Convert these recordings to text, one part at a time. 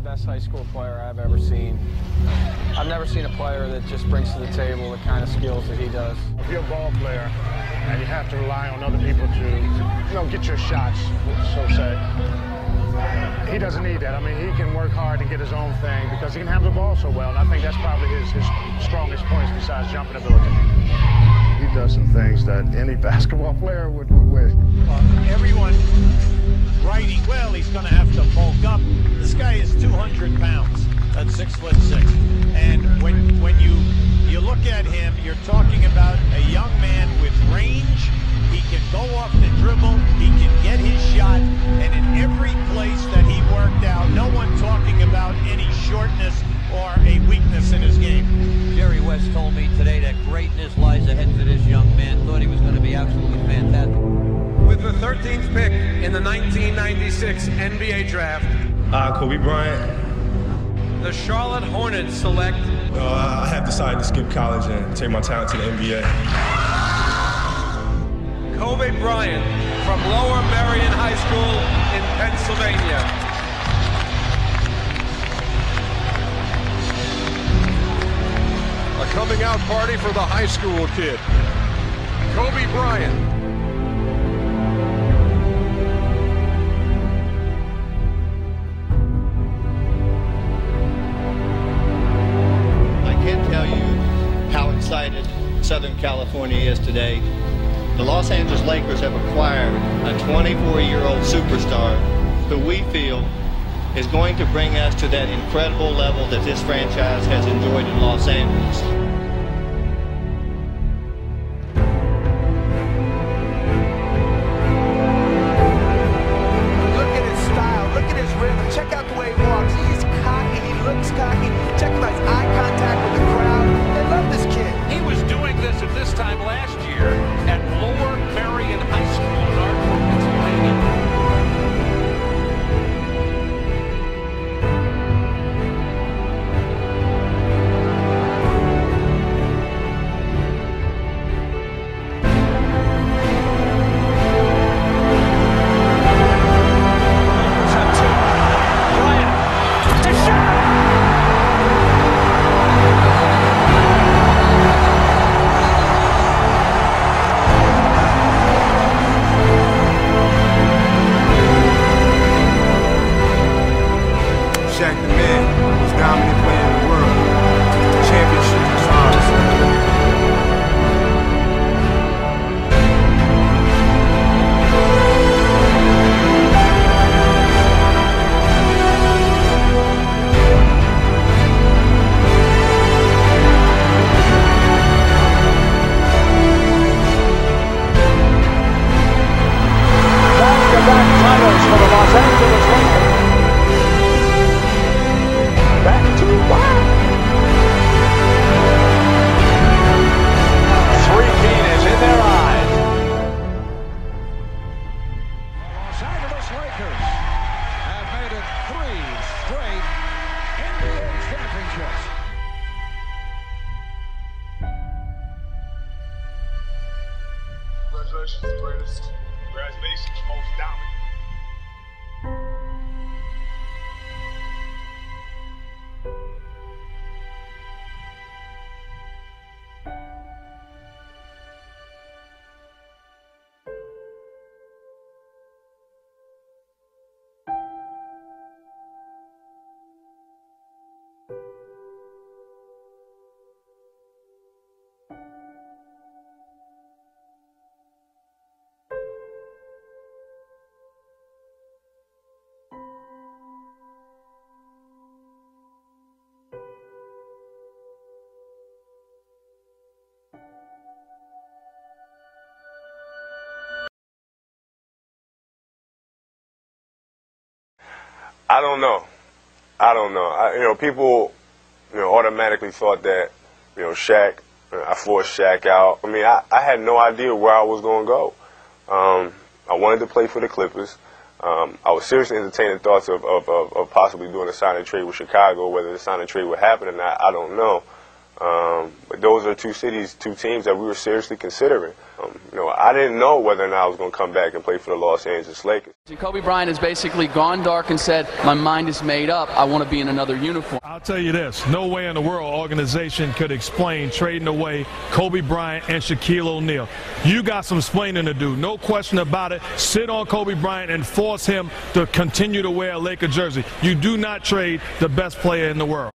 best high school player I've ever seen. I've never seen a player that just brings to the table the kind of skills that he does. If you're a ball player and you have to rely on other people to, get your shots, so say, he doesn't need that. I mean, he can work hard and get his own thing because he can handle the ball so well. And I think that's probably his strongest points besides jumping ability. He does some things that any basketball player would wish. Everyone writing, well, he's going to have to bulk up. This guy is 200 pounds at 6'6". And when you look at him, you're talking about a young man with range. He can go off the dribble. He can get his shot. And in every place that he worked out, no one talking about any shortness or a weakness in his game. Jerry West told me today that greatness lies ahead for this young man. Thought he was going to be absolutely fantastic. With the 13th pick in the 1996 NBA draft, Kobe Bryant. The Charlotte Hornets select. I have decided to skip college and take my talent to the NBA. Kobe Bryant from Lower Merion High School in Pennsylvania. A coming out party for the high school kid, Kobe Bryant. Excited Southern California is today. The Los Angeles Lakers have acquired a 24-year-old superstar who we feel is going to bring us to that incredible level that this franchise has enjoyed in Los Angeles. Look at his style, look at his rhythm, check out the way he walks. He's cocky, he looks cocky. Check out his eye contact with the crowd. They love this kid. He was doing this at this time last year at Lower Merion High School in Ardmore, Pennsylvania. Shaq the man, most dominant player in the world. Championship is ours. Back-to-back titles for the Los Angeles Lakers. Back to back. Three-peat is in their eyes. Los Angeles Lakers have made it 3 straight NBA championships. Congratulations, greatest. Congratulations, most dominant. I don't know. People, automatically thought that, Shaq, I forced Shaq out. I mean, I had no idea where I was going to go. I wanted to play for the Clippers. I was seriously entertaining thoughts of possibly doing a sign and trade with Chicago. Whether the sign and trade would happen or not, I don't know. But those are two teams that we were seriously considering. I didn't know whether or not I was going to come back and play for the Los Angeles Lakers. Kobe Bryant has basically gone dark and said, my mind is made up. I want to be in another uniform. I'll tell you this, no way in the world organization could explain trading away Kobe Bryant and Shaquille O'Neal. You got some explaining to do, no question about it. Sit on Kobe Bryant and force him to continue to wear a Laker jersey. You do not trade the best player in the world.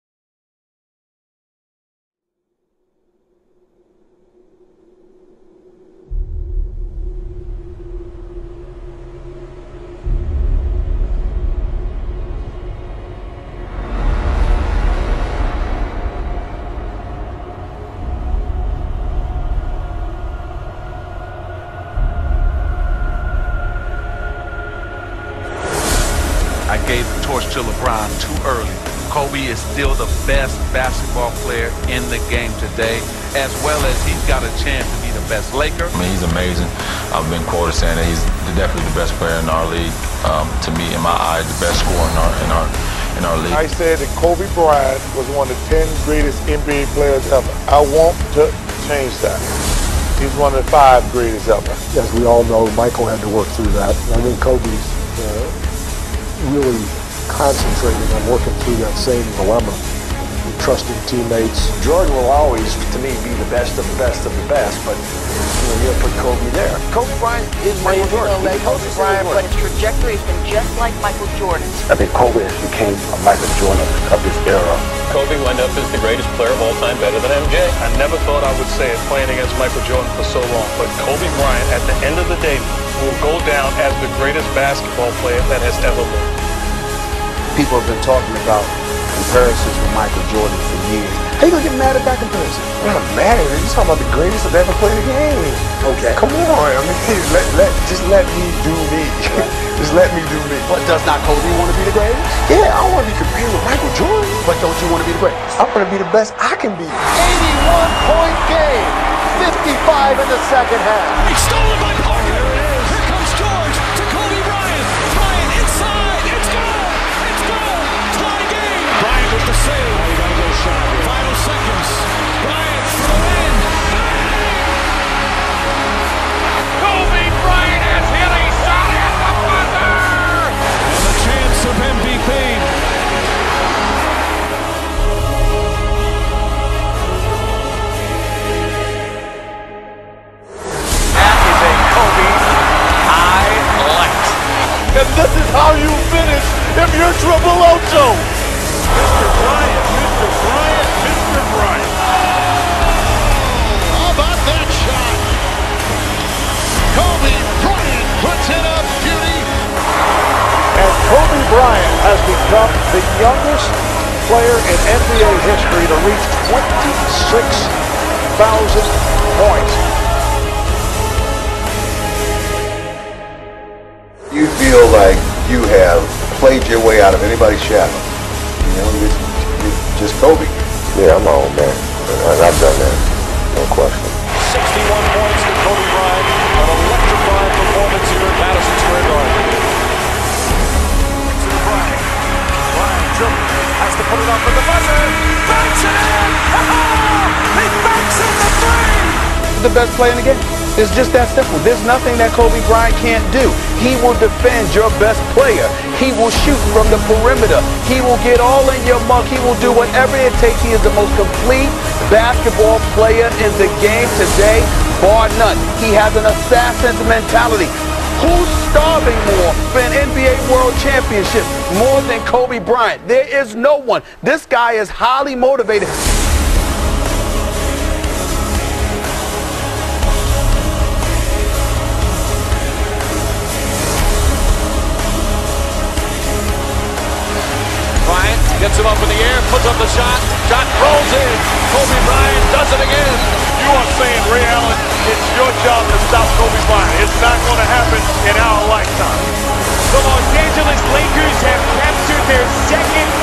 I gave the torch to LeBron too early. Kobe is still the best basketball player in the game today, as well as he's got a chance to be the best Laker. I mean, he's amazing. I've been quoted saying that he's definitely the best player in our league. To me, in my eyes, the best scorer in our league. I said that Kobe Bryant was one of the 10 greatest NBA players ever. I want to change that. He's one of the 5 greatest ever. As we all know, Michael had to work through that. I think Kobe's really concentrating on working through that same dilemma, trusting teammates. Jordan will always, to me, be the best of the best of the best, but you gotta put Kobe there. Kobe Bryant is Michael Jordan. Kobe Bryant, but his trajectory has been just like Michael Jordan's. I think Kobe became a Michael Jordan of his era. Kobe wound up as the greatest player of all time, better than MJ. I never thought I would say it playing against Michael Jordan for so long, but Kobe Bryant, at the end of the day, will go down as the greatest basketball player that has ever lived. People have been talking about comparisons with Michael Jordan for years. How you gonna get mad at that comparison? I'm not mad at it. You're talking about the greatest that ever played the game. Okay. Come on. I mean, just let me do me. Just let me do me. But does not Kobe want to be the greatest? Yeah, I want to be compared with Michael Jordan. But don't you want to be the greatest? I want to be the best I can be. 81-point game. 55 in the second half. It's stolen by Parker. Here comes George to Kobe Bryant. Bryant inside. It's good. It's good. Tie game. Bryant with the save. Now you gotta go shot here. Final seconds. Bryant for the win. Kobe Bryant has hit a shot at the buzzer. And the chance of MVP. And this is how you finish if you're Triple Ocho. Mr. Bryant, Mr. Bryant, Mr. Bryant. How about that shot? Kobe Bryant puts it up, beauty. And Kobe Bryant has become the youngest player in NBA history to reach 26,000 points. You feel like you have played your way out of anybody's shadow. You know, it's just Kobe. Yeah, I'm my own man. And I've done that. No question. 61 points to Kobe Bryant. An electrifying performance here at Madison Square Garden. To Bryant. Bryant dribbles. Has to put it up for the buzzer. Banks it in. He banks in the three. The best player in the game. It's just that simple. There's nothing that Kobe Bryant can't do. He will defend your best player. He will shoot from the perimeter. He will get all in your mug. He will do whatever it takes. He is the most complete basketball player in the game today, bar none. He has an assassin's mentality. Who's starving more for an NBA World Championship more than Kobe Bryant? There is no one. This guy is highly motivated. Gets him up in the air, puts up the shot. Shot rolls in. Kobe Bryant does it again. You are saying, Ray Allen, it's your job to stop Kobe Bryant. It's not going to happen in our lifetime. The Los Angeles Lakers have captured their second